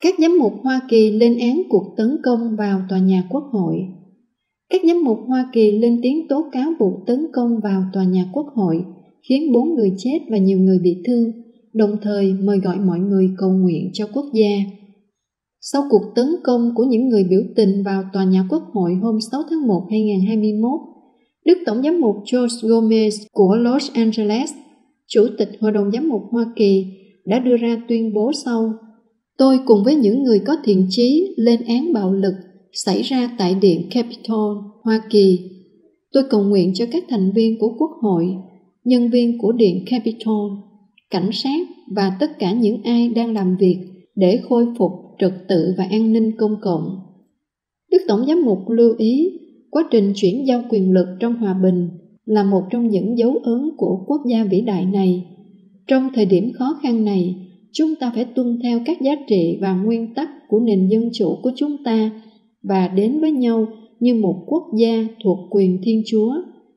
Các giám mục Hoa Kỳ lên án cuộc tấn công vào tòa nhà Quốc hội. Các giám mục Hoa Kỳ lên tiếng tố cáo vụ tấn công vào tòa nhà Quốc hội, khiến 4 người chết và nhiều người bị thương, đồng thời mời gọi mọi người cầu nguyện cho quốc gia. Sau cuộc tấn công của những người biểu tình vào tòa nhà Quốc hội hôm 6 tháng 1, 2021, Đức Tổng giám mục George Gomez của Los Angeles, Chủ tịch Hội đồng Giám mục Hoa Kỳ, đã đưa ra tuyên bố sau: "Tôi cùng với những người có thiện chí lên án bạo lực xảy ra tại Điện Capitol, Hoa Kỳ. Tôi cầu nguyện cho các thành viên của Quốc hội, nhân viên của Điện Capitol, cảnh sát và tất cả những ai đang làm việc để khôi phục trật tự và an ninh công cộng." Đức Tổng giám mục lưu ý, quá trình chuyển giao quyền lực trong hòa bình là một trong những dấu ấn của quốc gia vĩ đại này. Trong thời điểm khó khăn này, chúng ta phải tuân theo các giá trị và nguyên tắc của nền dân chủ của chúng ta và đến với nhau như một quốc gia thuộc quyền Thiên Chúa.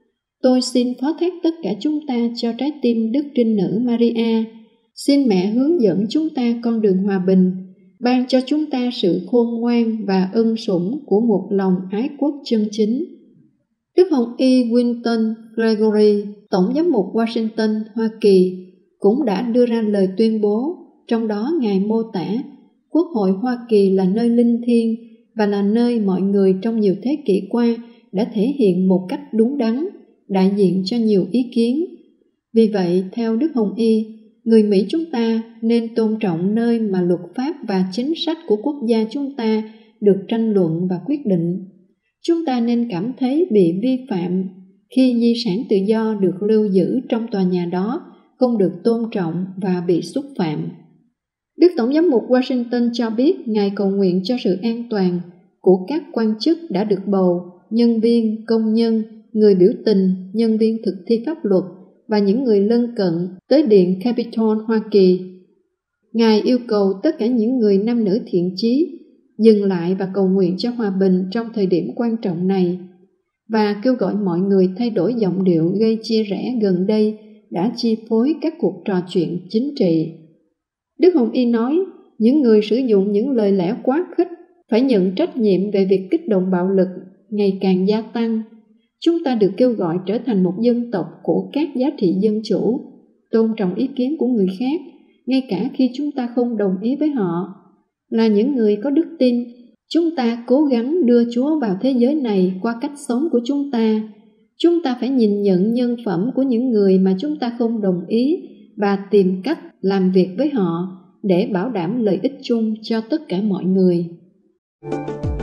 Tôi xin phó thác tất cả chúng ta cho trái tim Đức Trinh Nữ Maria. Xin Mẹ hướng dẫn chúng ta con đường hòa bình, ban cho chúng ta sự khôn ngoan và ân sủng của một lòng ái quốc chân chính. Đức Hồng Y Winton Gregory, Tổng giám mục Washington, Hoa Kỳ, cũng đã đưa ra lời tuyên bố, trong đó Ngài mô tả Quốc hội Hoa Kỳ là nơi linh thiêng và là nơi mọi người trong nhiều thế kỷ qua đã thể hiện một cách đúng đắn, đại diện cho nhiều ý kiến. Vì vậy, theo Đức Hồng Y, người Mỹ chúng ta nên tôn trọng nơi mà luật pháp và chính sách của quốc gia chúng ta được tranh luận và quyết định. Chúng ta nên cảm thấy bị vi phạm khi di sản tự do được lưu giữ trong tòa nhà đó không được tôn trọng và bị xúc phạm. Đức Tổng giám mục Washington cho biết Ngài cầu nguyện cho sự an toàn của các quan chức đã được bầu, nhân viên, công nhân, người biểu tình, nhân viên thực thi pháp luật và những người lân cận tới Điện Capitol, Hoa Kỳ. Ngài yêu cầu tất cả những người nam nữ thiện chí dừng lại và cầu nguyện cho hòa bình trong thời điểm quan trọng này, và kêu gọi mọi người thay đổi giọng điệu gây chia rẽ gần đây đã chi phối các cuộc trò chuyện chính trị. Đức Hồng Y nói, những người sử dụng những lời lẽ quá khích phải nhận trách nhiệm về việc kích động bạo lực ngày càng gia tăng. Chúng ta được kêu gọi trở thành một dân tộc của các giá trị dân chủ, tôn trọng ý kiến của người khác, ngay cả khi chúng ta không đồng ý với họ. Là những người có đức tin, chúng ta cố gắng đưa Chúa vào thế giới này qua cách sống của chúng ta. Chúng ta phải nhìn nhận nhân phẩm của những người mà chúng ta không đồng ý và tìm cách làm việc với họ để bảo đảm lợi ích chung cho tất cả mọi người.